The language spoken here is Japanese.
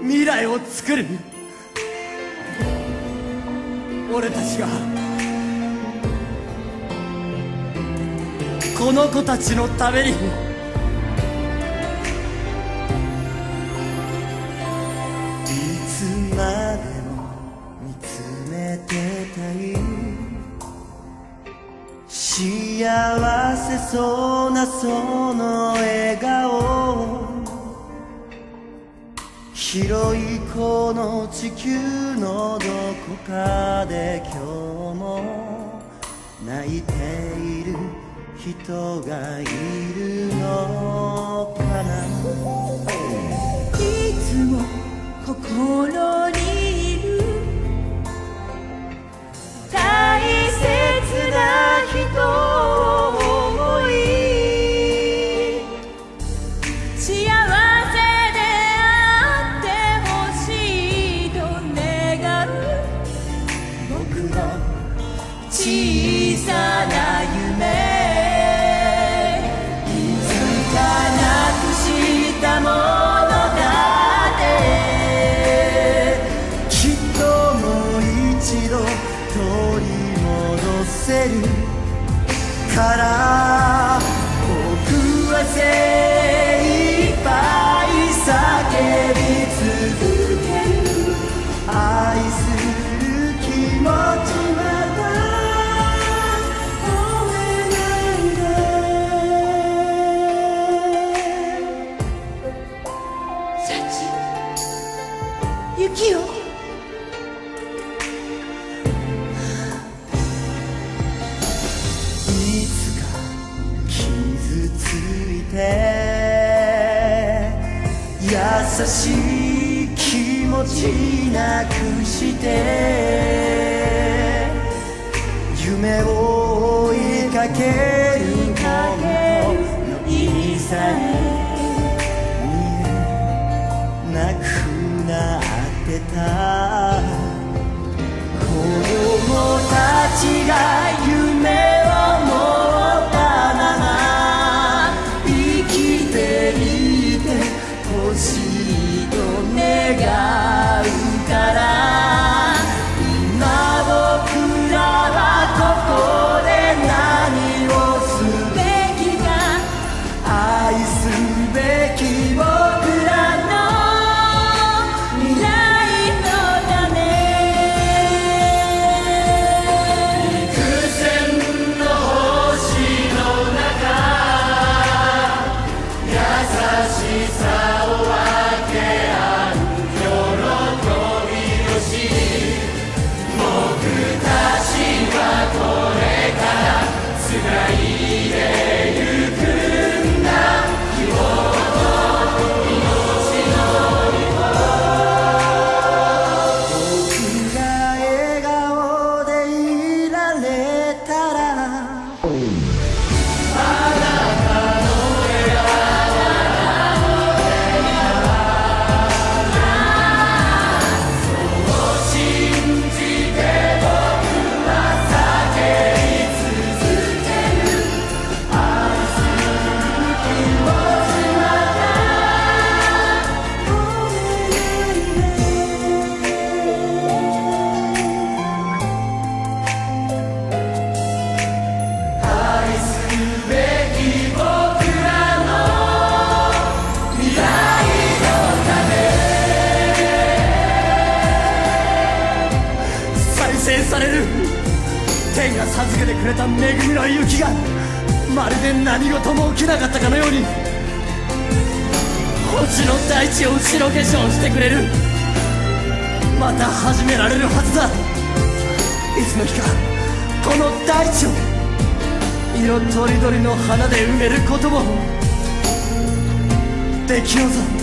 未来を作る。俺たちがこの子たちのために。いつまでも見つめてたい幸せそうなその笑顔、広いこの地球のどこかで今日も泣いている人がいるのかな。 いつも心にいる大切な人を思い、幸せであってほしいと願う僕の小さな夢。 取り戻せるから僕は精一杯叫び続ける。愛する気持ちまた止めないで。 雪よ、 優しい気持ちなくして夢を追いかけることの意味さえ見えなくなってた。子供たちが夢を持ったまま生きていて欲しいと願うから、今僕らはここで何をすべきか。愛すべき僕らの未来のため。幾千の星の中優しさされる天が授けてくれた恵みの雪がまるで何事も起きなかったかのように星の大地を後ろ化粧してくれる。また始められるはずだ。いつの日かこの大地を色とりどりの花で埋めることもできようぞ。